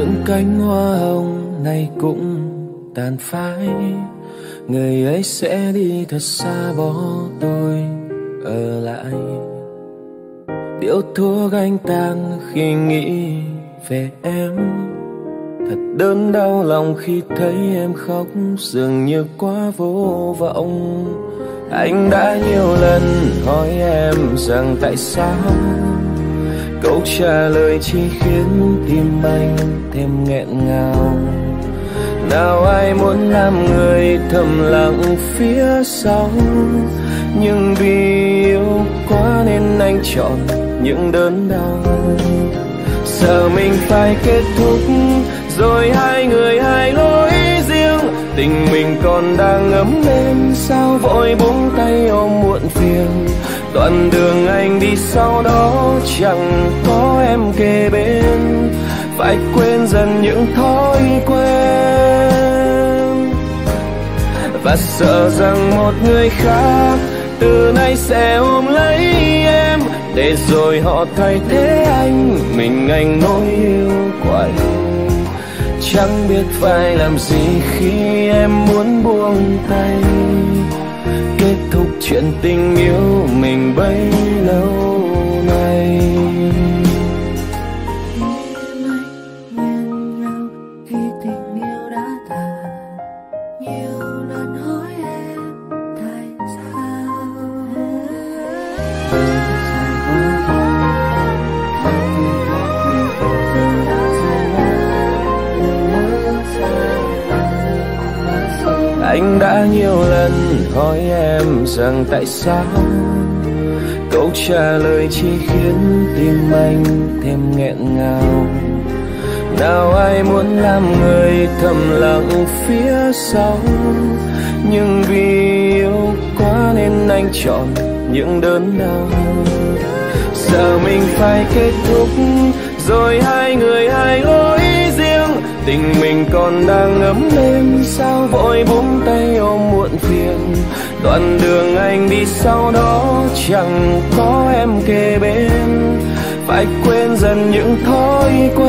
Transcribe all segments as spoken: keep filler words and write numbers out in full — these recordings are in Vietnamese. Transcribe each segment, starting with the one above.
những cánh hoa hồng này cũng tàn phai. Người ấy sẽ đi thật xa bỏ tôi ở lại. Điệu thuốc anh tan khi nghĩ về em. Thật đớn đau lòng khi thấy em khóc, dường như quá vô vọng. Anh đã nhiều lần hỏi em rằng tại sao, câu trả lời chỉ khiến tim anh thêm nghẹn ngào. Nào ai muốn làm người thầm lặng phía sau, nhưng vì yêu quá nên anh chọn những đớn đau. Sợ mình phải kết thúc rồi hai người hai lối riêng. Tình mình còn đang ấm êm, sao vội buông tay ôm muộn phiền. Đoạn đường anh đi sau đó chẳng có em kề bên, phải quên dần những thói quen. Và sợ rằng một người khác từ nay sẽ ôm lấy em, để rồi họ thay thế anh. Mình anh nỗi yêu của anh, chẳng biết phải làm gì khi em muốn buông tay. Kết thúc chuyện tình yêu mình bấy lâu nay. Anh đã nhiều lần hỏi em rằng tại sao, câu trả lời chỉ khiến tim anh thêm nghẹn ngào. Nào ai muốn làm người thầm lặng phía sau, nhưng vì yêu quá nên anh chọn những đớn đau. Sợ mình phải kết thúc rồi hai người hai lối riêng. Tình mình còn đang ấm êm, sao vội buông tay ôm muộn phiền. Đoạn đường anh đi sau đó chẳng có em kề bên, phải quên dần những thói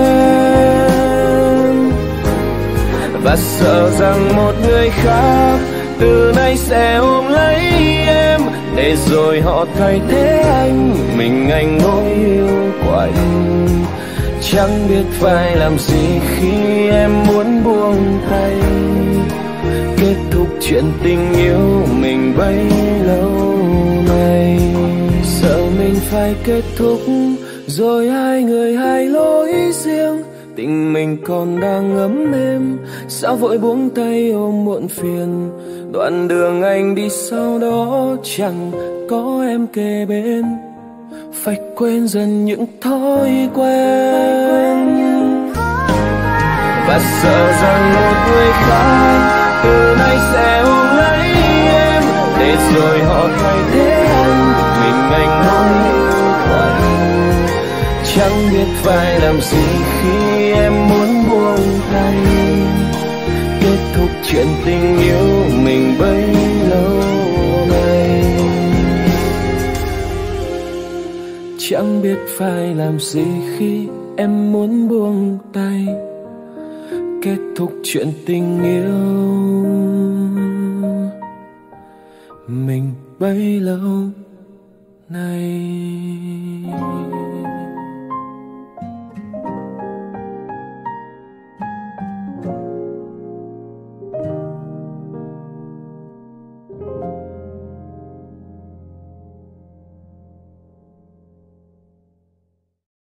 quen. Và sợ rằng một người khác từ nay sẽ ôm lấy em, để rồi họ thay thế anh. Mình anh nỗi yêu của anh, chẳng biết phải làm gì khi em muốn buông tay. Kết thúc chuyện tình yêu mình bấy lâu nay. Sợ mình phải kết thúc rồi hai người hai lối riêng. Tình mình còn đang ấm êm, sao vội buông tay ôm muộn phiền. Đoạn đường anh đi sau đó chẳng có em kề bên, phải quên dần những thói quen. Và sợ rằng một người khác từ nay sẽ ôm lấy em, để rồi họ thay thế anh. Mình anh nỗi yêu của anh, chẳng biết phải làm gì khi em muốn buông tay. Kết thúc chuyện tình yêu mình bấy lâu nay. Chẳng biết phải làm gì khi em muốn buông tay. Kết thúc chuyện tình yêu mình bấy lâu nay.